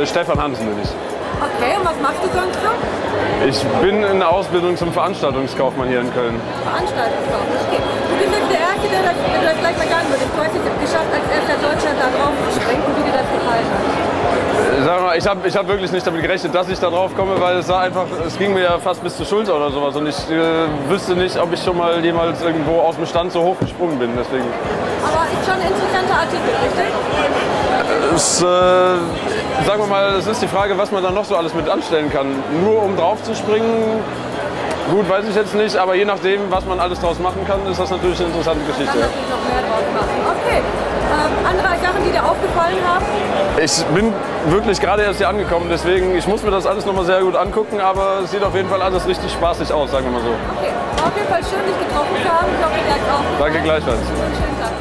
Stefan Hansen bin ich. Okay, und was machst du sonst so? Ich bin in der Ausbildung zum Veranstaltungskaufmann hier in Köln. Veranstaltungskaufmann, okay. Du bist jetzt der Erste, der das gleich mal sagen würde. Du hast es geschafft, als erster Deutscher da drauf zu springen, wie dir das gefallen hat. Sag mal, ich hab wirklich nicht damit gerechnet, dass ich da drauf komme, weil es ging mir ja fast bis zur Schulter oder sowas und ich wüsste nicht, ob ich schon mal jemals irgendwo aus dem Stand so hoch gesprungen bin, deswegen. Aber ist schon ein interessanter Artikel, richtig? Sagen wir mal, es ist die Frage, was man dann noch so alles mit anstellen kann. Nur um drauf zu springen, gut, weiß ich jetzt nicht, aber je nachdem, was man alles draus machen kann, ist das natürlich eine interessante Geschichte. Kann natürlich noch mehr draus machen. Okay. Andere Sachen, die dir aufgefallen haben? Ich bin wirklich gerade erst hier angekommen, deswegen ich muss mir das alles nochmal sehr gut angucken, aber es sieht auf jeden Fall alles richtig spaßig aus, sagen wir mal so. Okay. War auf jeden Fall schön, dich getroffen zu haben. Ich hoffe, dir hat's auch gefallen. Danke gleichfalls. Einen schönen Tag.